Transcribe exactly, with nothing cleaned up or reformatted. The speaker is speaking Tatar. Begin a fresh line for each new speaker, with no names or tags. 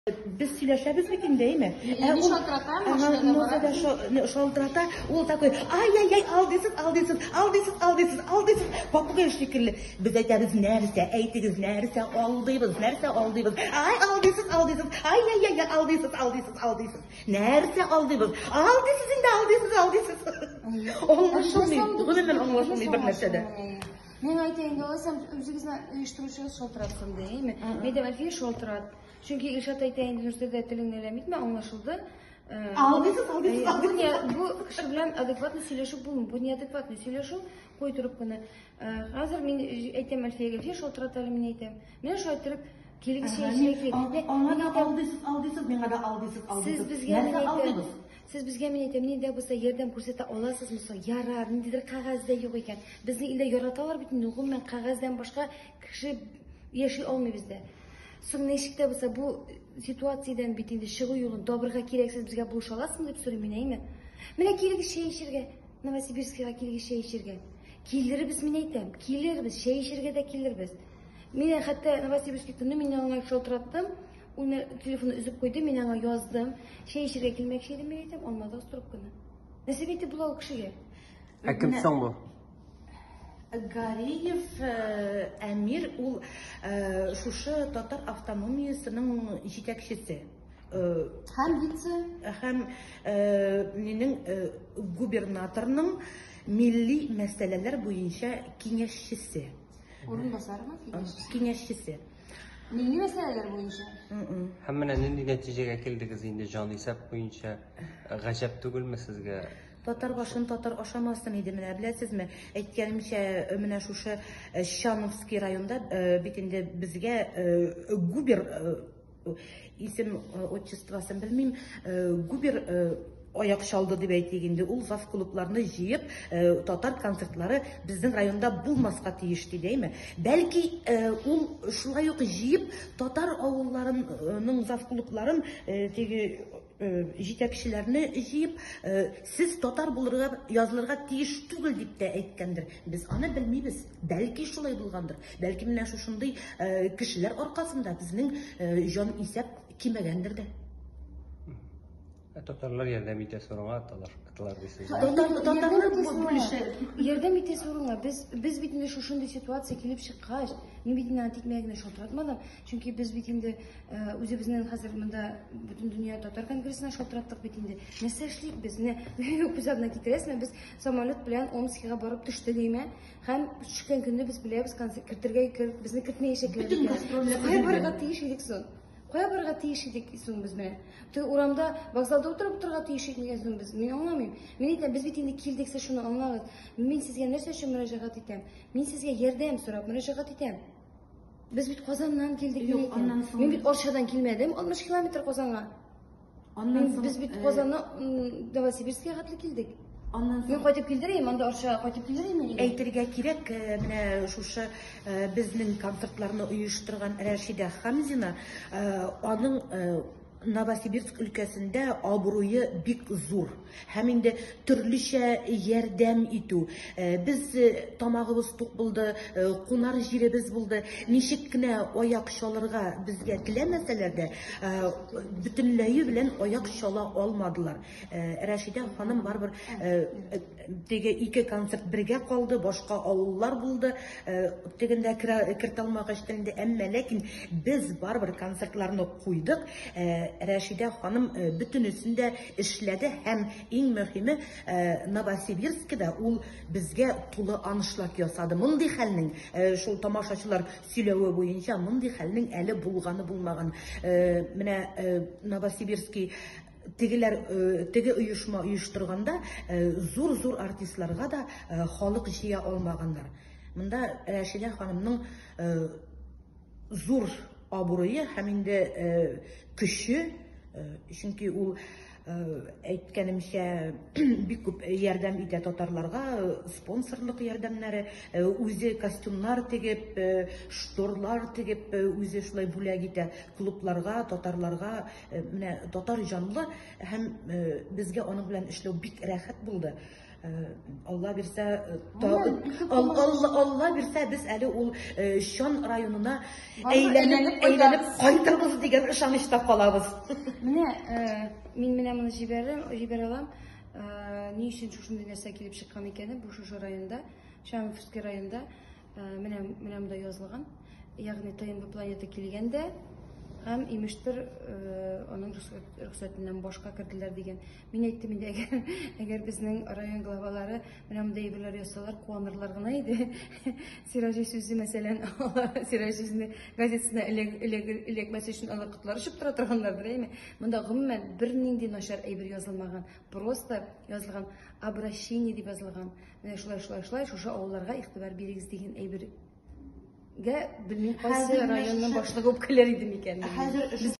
Biz сөйләшәбез бит инде, әйме?
Ул шалтырата, машинада
шалтырата, ул такой, ай-яй-яй, алдысыз, алдысыз, алдысыз, алдысыз, алдысыз, попугай шикелле. Без әйтәбез, нәрсә, әйтегез, нәрсә алдыйбыз, нәрсә алдыйбыз. Ай, алдысыз, алдысыз, ай-яй-яй, алдысыз, алдысыз, алдысыз. Нәрсә алдыйбыз? Алдысыз инде, алдысыз, алдысыз. Аңлашылмый, гомумән аңлашылмый бер нәрсә дә.
Мен айтайын да олсам, үзігізні ұйыштырушыңыз шолтыратсын дейме? Медем әлфей шолтырат. Чүнки Илшат айтайын дүнірстерді тілін әлемейді ме аңлашылды.
Алдысыз, алдысыз, алдысыз.
Бұл кіші білән адекватны сөйлешу бұл. Бұл не адекватны сөйлешу қой тұрып күні. Қазір мен айтайым әлфей әлфей шолтырат әлі мен айтайым. Мен шо айтырып келігі шейшілік.
Алдысыз, алдысыз, мен ғада алдысыз, алдысыз.
Siz bizga men aytayım, nenda bo'lsa yordam ko'rsata olasizmi? Yarar, nimadir qog'ozda yo'q ekan. Bizni ilda yoratalar bitin, umuman qog'ozdan boshqa kishi yashay olmaydi bizda. So'ng neshikda bo'lsa bu situatsiyadan bitindi shig'u yo'lin dobrga keraksiz bizga bo'lisha olasizmi deb so'raymanmi? Mana keligi Sheyshirga, Novosibirskga keligi Sheyshirga. Keldir biz men aytayim, keldir biz Sheyshirga da keldir biz. Men hatto Novosibirskga tuni men onga sholtiratdim. Onu telefonu üzüp koydu, ben ona yazdım. Şey işe gelmek şeydi mi dedim, olmadı oturup konu. Nasıl bitti bu lavuk şeye?
Kim son bu?
Gariyev Emir, ul şuşu Tatar Avtonomiyasının yetekçisi.
Hem vitse?
Hem nenin gubernatorunun milli meseleler boyunca kengeşçisi.
Onun basar mı?
Kengeşçisi.
Milli meseleler boyunca.
Hemen ne neticeye geldiniz indi canlı hesap boyunca gacap tugulma sizge?
Tatar başın tatar aşamasın idi менә беләсезме? Әйткәнемчә, менә шушы Шановский районда битендә безгә губер исем отчествосын белмим, губер аяк чалды дип әйтегенде, ул зав клубларны җыеп, татар концертлары безнең районда булмаска тиеш дидеме? Бәлки ул шулай ук җыеп татар авылларының зав клубларын теге җитәкчеләрне җыеп, сез татар булырга, язылырга тиеш түгел дип тә әйткәндер. Без аны белмибез. Бәлки шулай булгандыр. Бәлки менә шушындый кешеләр аркасында безнең җан исәп кимәгәндер дә.
Tatarlar yardım ite soruna atalar, atalar desin.
Yardım ite soruna. Biz biz bitinde şu şunda situasiya kelip çıkkaç. Men bitinde antikmeyagine şoltiratmadım. Çünkü biz bitinde özümüzden hazır mında bütün dünya Tatar Kongressine şoltirattık bitinde. Ne seçlik biz ne yok biz adına getiresme biz samolyot bilen Omsk'a barıp düştü deyme. Hem çıkan günde biz bilemiz konsertlerge kirip bizni kitmeye şekilde.
Bütün gastrollar.
Hayır barga tiyiş edik son. Qoya barga tiyiş edik son biz bilen. Tü uramda vokzalda oturup turga tiyiş etmegen son biz. Men anlamayım. Men aytам biz bitinde keldikse şunu anlagız. Men sizge нәрсе üçün mürajaat etем? Men sizge yordam so'rab mürajaat etем. Biz bit Qozondan keldik men aytам. Men bit Orshadan kelmadim, oltmish kilometr Qozonga. Biz bit Qozondan Novosibirskga qatli keldik. Men qaytib keldireyim, anda Orshaga qaytib keldireyim men.
Әйтергә кирәк, менә шушы безнең концертларны оештырган Рәшидә Хамзина, аның Новосибирск өлкәсендә абруе бик зур. Һәм инде төрлечә ярдәм итү. Без тамагыбыз тук булды, кунар җиребез булды. Ничек кенә аяк чалырга безгә теләмәсәләр дә, бөтенләйе белән аяк чала алмадылар. Рәшидә ханым барбер теге ике концерт бергә калды, башка авыллар булды. Тегендә кертә алмагач телендә, әмма ләкин без барбер концертларны куйдык. Рәшидә ханым бөтенесендә эшләде һәм иң мөһиме Новосибирскда ул безгә тулы анышлык ясады. Мондый хәлнең шул тамашачылар сөйләве буенча мондый хәлнең әле булганы булмаган. Менә Новосибирский тегеләр теге оешма оештырганда зур-зур артистларга да халык җыя алмаганнар. Монда Рәшидә ханымның зур абруе һәм инде көче, чөнки ул әйткәнемчә бик күп ярдәм итә татарларга, спонсорлык ярдәмнәре, үзе костюмнар тегеп, шторлар тегеп, үзе шулай бүләк итә клубларга, татарларга. Менә татар җанлы һәм безгә аның белән эшләү бик рәхәт булды. Алла бирсә, Алла Алла бирсә без әле ул Шон районына әйләнеп әйләнеп кайтырбыз дигән ышанычта калабыз.
Менә мин менә моны җибәрәм, җибәрә алам. Ни өчен шушындый нәрсә килеп чыккан икән бу шушы районда, Шамовский районда менә менә монда язылган. Ягъни ТНВ планета килгәндә һәм имештер аның рөхсәтеннән башка керделәр дигән. Мин әйттем инде, әгәр әгәр безнең район главалары менә мондай әйберләр ясалар, куанырлар гына иде. Сиражи сүзе мәсәлән, Сиражи сүзне газетасына эләкмәсе өчен алар котлар очып тора торганнардыр, әйме? Монда гомумән бернинди начар әйбер язылмаган. Просто язылган обращение дип язылган. Менә шулай шулай шулай шушы авылларга игътибар бирегез дигән әйбер. Ге, белмим, кайсы районның башлыгы үпкәләр иде микән.